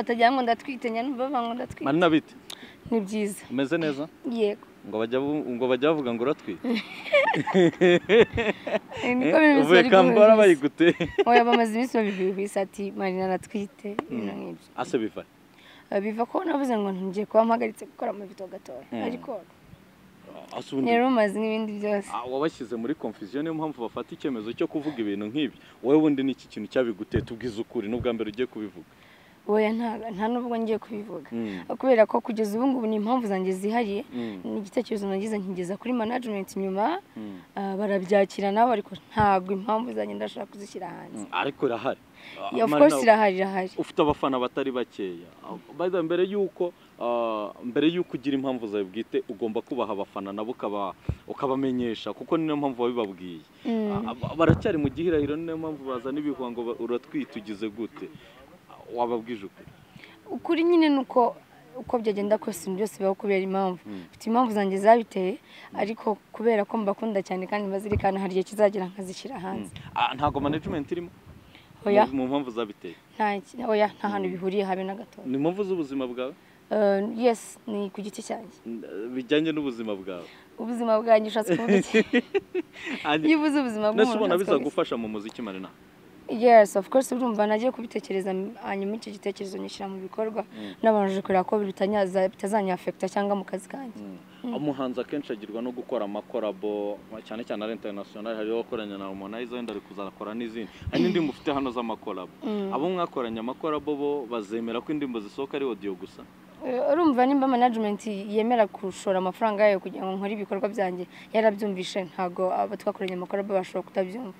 batagira ngo ndatwite nyamva ngo ndatwite Marina bite ni byiza umeze neza yego ngo bajya bavuga ngo uratwite niko bimeze uvuye Kampala bayigute oya bamaze iminsi babibisa ati Marina natwite n'ibyo ase biva ko navuze ngo ngiye kuba mpagaritse gukora mu video gatoya ariko rero maze n'ibindi byose wabashyize muri confusion niyo mpamvu bafata icyemezo cyo kuvuga ibintu nk'ibi wowe wundi n'iki kintu cyabiguteye tubwiza ukuri n'ubwa mbere ugiye kubivuga oya nta nubwo ngiye kubivuga kubera ko kugeza ubu ngubu ni impamvu zanjye zihariye ni igitekerezo nagize nkigeza kuri management nyuma barabyakira nabo ariko ntabwo impamvu zanjye ndashaka kuzishyira hanze ariko irahari of course irahari ufite abafana batari bakeya mbere yuko ugira impamvu zawe bwite ugomba kubaha abafana nabo ukabamenyesha kuko niyo mpamvu babibabwiye baracyari mu gihirahiro niyo mpamvu bazana ibihuha ngo uratwite ugize gute wababwije ukuri nyine nuko uko byagenda kose byose bibaho kubera impamvu mfite impamvu zanjye zabiteye ariko kubera ko mbakunda cyane kandi mbazirikana hari igihe kizagera nkazishyira hanze ntago management irimo oya mu mpamvu zabiteye nta hantu bihuriye habe na gato ni impamvu z'ubuzima bwawe yes ni ku giti cyanjye bijyanye n'ubuzima bwawe ubuzima bwanjye ushatse kuvuga iki iyo ubuze ubuzima bw'umuntu ubona bizagufasha mu muziki Marina yes of course urumva nagiye kubitekereza hanyuma icyo gitekerezo nyishyira mu bikorwa nabanje kureba ko bitazanyafekta cyangwa mu kazi kanjye umuhanzi akenshi agirwa no gukora amakorabo cyane cyane ari international hariho akoranya na Harmonize wenda ari kuzakora n'izindi hari n'indi mufite hano z'amakorabo abo mwakoranya amakorabo bo bazemera ko indirimbo zisohoka ari audio gusa urumva nimba management yemera kushora amafaranga yayo kugira ngo nkore ibikorwa byanjye yarabyumvishe ntago abo twakoranye amakorabo bashobora kutabyumva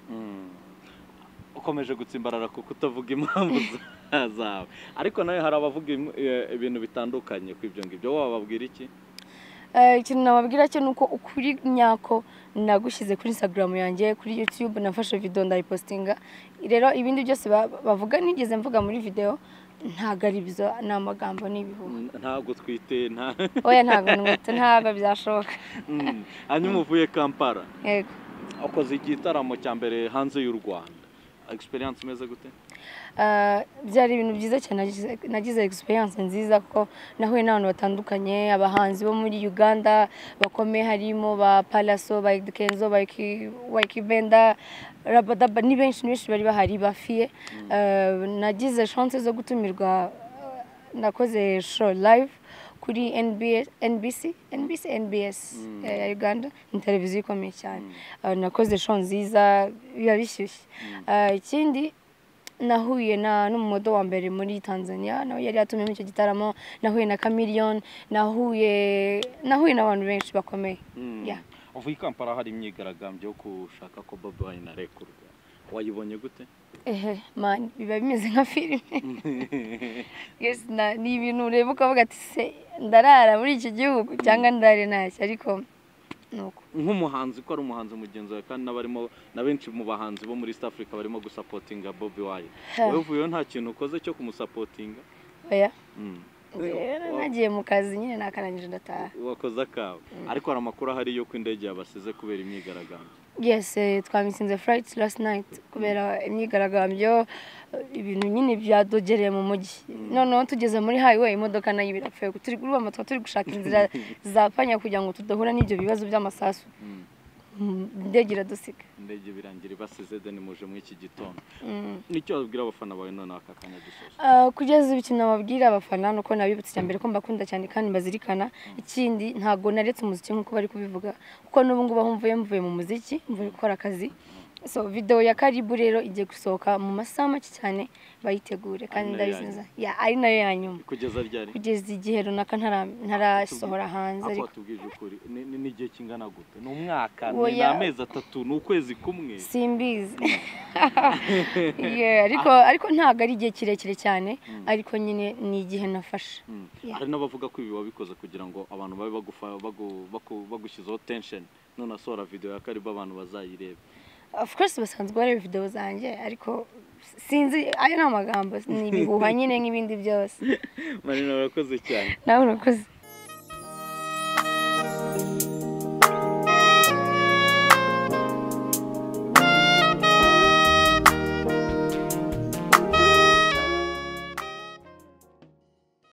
ukomeje gutsimbarara kuko utavuga impamvu zawe ariko nawe hari abavuga ibintu bitandukanye ku ibyo ngibyo wababwira iki ikintu nababwira cyo nuko ukuri nyako nagushyize kuri Instagram yanjye kuri YouTube nafashe video ndayipostinga rero ibindi byose bavuga nigeze mvuga muri video ntago ari byo n'amagambo n'ibihuha ntago twite oya ntago byashoboka hanyuma uvuye Kampala yego ukoze igitaramo cya mbere hanze y'u Rwanda experience imeze gute byari ibintu byiza cyane nagize experience nziza kuko nahuye n'abantu batandukanye abahanzi bo muri Uganda bakomeye harimo ba Palaso ba Kenzo ba Kibenda Rabadaba ni benshi bari bahari bafiye nagize chance zo gutumirwa nakoze show live kuri NBS ya Uganda ni televiziyo ikomeye cyane nakoze show nziza biba bishyushye ikindi nahuye n'umumodo wa mbere muri Tanzania nawe yari yatumye mu icyo gitaramo nahuye na Chameleone nahuye n'abantu benshi bakomeye uvuye Kampala hari imyigaragambyo yo gushaka ko Bobi Wine arekurwa wayibonye gute man biba bimeze nka filime yes ni ibintu ureba ukavuga ati se ndarara muri iki gihugu cyangwa ndare ntashye ariko nuko nk'umuhanzi ko ari umuhanzi mugenzi wawe kandi na benshi mu bahanzi bo muri East Africa barimo gusapotinga Bobi Wine wowe uvuyeho nta kintu ukoze cyo kumusapotinga oya nagiye mu kazi nyine nakarangije ndataha wakoze akawe ariko hari amakuru ahari yo ko indege yabasize kubera imyigaragambyo yes twamisinze flight last night kubera imyigaragambyo ibintu nyine byadogereye mu mujyi noneho tugeze muri highway imodoka nayo birapfuye turi kuri amatwa turi gushaka inzira zapfanya kugira ngo tudahura n'ibyo bibazo by'amasasu indege iradusiga indege birangira basize deni muje mu iki gitondo nicyo babwira abafana bawe none aka kanya dusoje kugeza ikintu nababwira abafana nuko nabibutse cyambere ko mbakunda cyane kandi mbazirikana ikindi ntago naretse umuziki nkuko bari kubivuga kuko n'ubu ngubu mvuye mu muziki mvuye gukora akazi so video ya Karibu rero igiye gusohoka mu masaha make cyane bayitegure kandi ndabizinza ari nayo yanyuma kugeza igihe runaka ntarasohora hanze ariko tubwije ukuri ni igihe kingana gute ni umwaka ni amezi 3 ni ukwezi kumwe simbizi ariko ntago ari igihe kirekire cyane ariko nyine ni igihe nafashe hari n'abavuga ko ibi wabikoze kugira ngo abantu babe bagushyizeho tension none asohora video ya Karibu abantu bazayireba of course basanzwe bareba video zanjye ariko sinzi ayo n'amagambo ni ibihuha nyine nk'ibindi byose Marina urakoze cyane nawe urakoze